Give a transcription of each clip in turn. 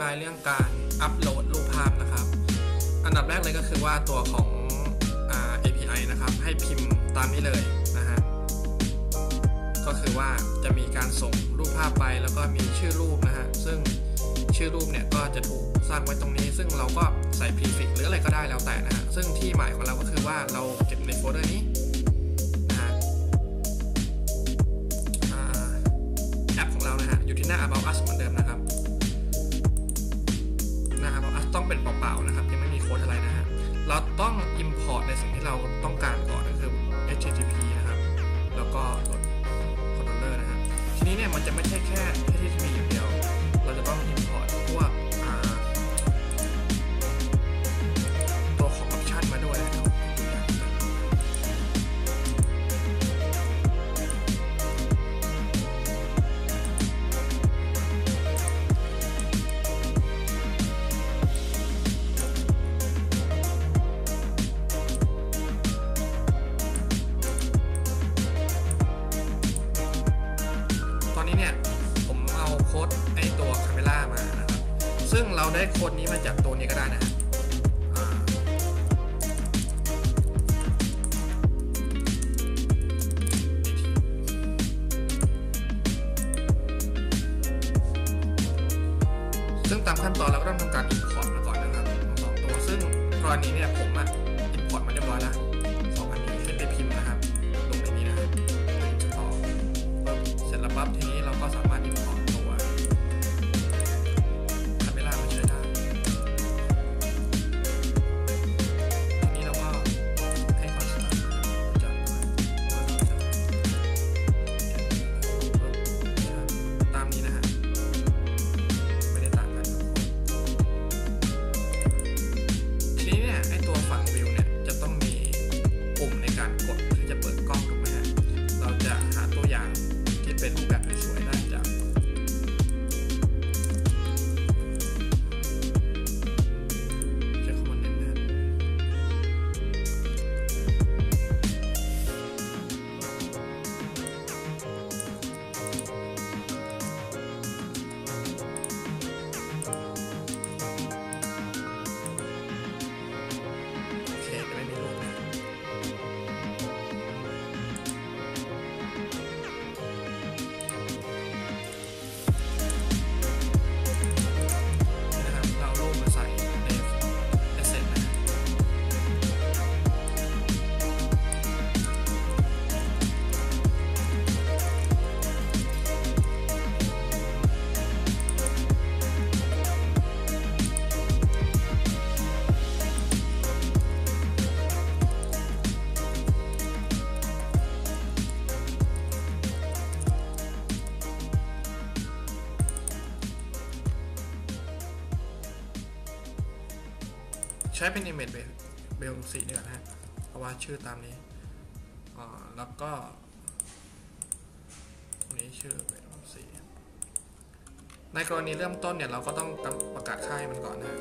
ายเรื่องการอัปโหลดรูปภาพนะครับอันดับแรกเลยก็คือว่าตัวของ API นะครับให้พิมพ์ตามนี้เลยนะฮะก็คือว่าจะมีการส่งรูปภาพไปแล้วก็มีชื่อรูปนะฮะซึ่งชื่อรูปเนี่ยก็จะถูกสร้างไว้ตรงนี้ซึ่งเราก็ใส่ prefix หรืออะไรก็ได้แล้วแต่นะฮะซึ่งที่หมายของเราก็คือว่าเราเก็บในโฟลเดอร์นี้นะฮะแอปของเรานะฮะอยู่ที่หน้า about us เหมือนเดิมนะครับหน้า about us ต้องเป็นเปล่าๆนะครับยังไม่มีโค้ดอะไรนะฮะเราต้อง import ในสิ่งที่เราต้องการก่อนก็คือ http นะครับแล้วก็controller นะฮะทีนี้เนี่ยมันจะไม่ใช่แค่ http อย่างเดียวเราจะต้อง import พวกตัวของ option มาด้วยนะครับตอนนี้เนี่ยผมเอาโค้ดไอตัว Camera มานะครับซึ่งเราได้โค้ดนี้มาจากตัวนี้ก็ได้นะฮะซึ่งตามขั้นตอนเราก็ต้องทำการ import มาก่อนนะครับ2ตัวซึ่งกรณีเนี่ยผม import มาเรียบร้อยแล้ว2อันนี้ให้ไปพิมพ์นะครับลงในนี้นะครับเสร็จแล้วปั๊บทีนี้เราก็สามารถ import ตัว Camera มาช่วยได้ทีนี้เราก็ให้ความสามารถจัดตามนี้นะฮะไม่ได้ต่างกันทีนี้เนี่ยไอตัวฝั่งวิวเนี่ยจะต้องมีปุ่มในการกดที่จะเปิดกล้องถูกไหมฮะเราจะหาตัวอย่างที่เป็นรูปแบบสวยๆได้จากใช้คอมมานด์นะฮะโอเคจะไม่มีรูปนะเรารูปมาใส่ใน Asset นะใช้เป็น image bell 4ดีกว่านะฮะเพราะว่าชื่อตามนี้แล้วก็นี้ชื่อ bell 4ในกรณีเริ่มต้นเนี่ยเราก็ต้องประกาศค่าให้มันก่อนนะฮะ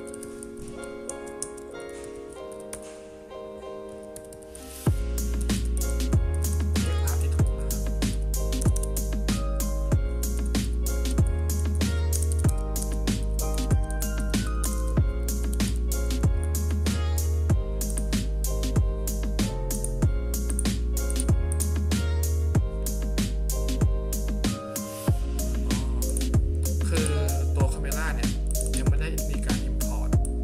คือตัว Camera เนี่ยยังไม่ได้มีการ import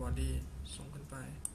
body ส่งขึ้นไป